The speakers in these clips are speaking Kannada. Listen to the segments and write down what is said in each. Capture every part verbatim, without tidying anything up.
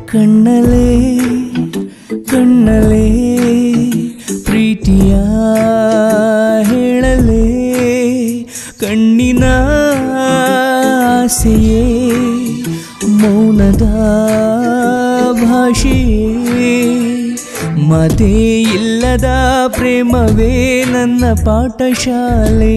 ಕಣ್ಣಲೇ ಕಣ್ಣಲೇ ಪ್ರೀತಿಯ ಹೇಳಲೇ ಕಣ್ಣಿನ ಆಸೆಯೇ ಮೌನದ ಭಾಷೆಯೇ ಮಾತೇ ಇಲ್ಲದ ಪ್ರೇಮವೇ ನನ್ನ ಪಾಠಶಾಲೆ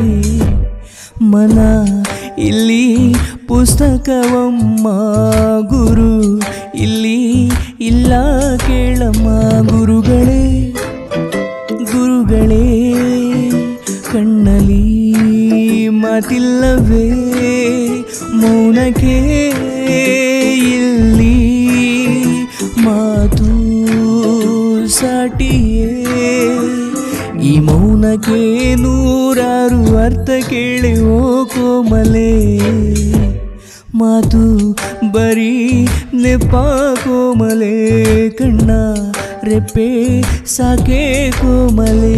ಮನ ಇಲ್ಲಿ ಪುಸ್ತಕವಮ್ಮ ಗುರು ಇಲ್ಲಿ ಇಲ್ಲ ಕೇಳಮ್ಮ ಗುರುಗಳೇ ಗುರುಗಳೇ ಕಣ್ಣಲ್ಲಿ ಮಾತಿಲ್ಲವೇ ಮೌನಕ್ಕೆ ಇಲ್ಲಿ ಮಾತು ಸಾಟಿಯೇ ಈ ಮೌನಕ್ಕೆ ನೂರಾರು ಅರ್ಥ ಕೇಳಿ ಓ ಕೋಮಲೆ ಮಾತು ಬರೀ ನೆಪ ಕೋಮಲೆ ಕಣ್ಣ ರೆಪ್ಪೆ ಸಾಕೆ ಕೋಮಲೆ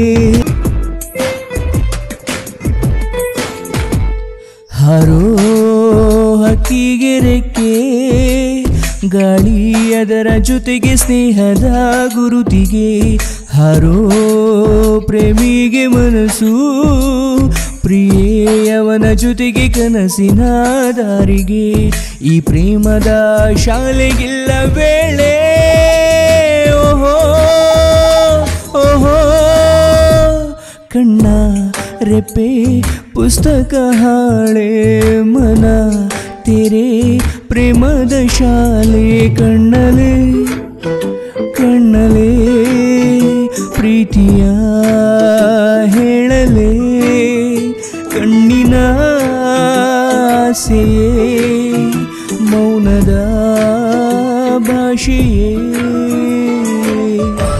ಹಾರೋ ಹಕ್ಕಿಗೆ ರೆಕ್ಕೆ ಗಾಳಿ ಅದರ ಜೊತೆಗೆ ಸ್ನೇಹದ ಗುರುತಿಗೆ ಹಾರೋ ಪ್ರೇಮಿಗೆ ಮನಸ್ಸು ಪ್ರಿಯೇ ಅವನ ಜೊತೆಗೆ ಕನಸಿನ ದಾರಿಗೆ ಈ ಪ್ರೇಮದ ಶಾಲೆಗಿಲ್ಲ ವೇಳೆ ಓಹೋ ಓಹೋ ಕಣ್ಣ ರೆಪ್ಪೆ ಪುಸ್ತಕ ಹಾಳೆ ಮನ ತೆರೆ ಪ್ರೇಮದ ಶಾಲೆ ಕಣ್ಣಲೇ ಕಣ್ಣಲೇ ಪ್ರೀತಿಯ ಹೇಳಲೇ ಕಣ್ಣಿನ ಆಸೆಯೇ ಮೌನದ ಭಾಷೆಯೇ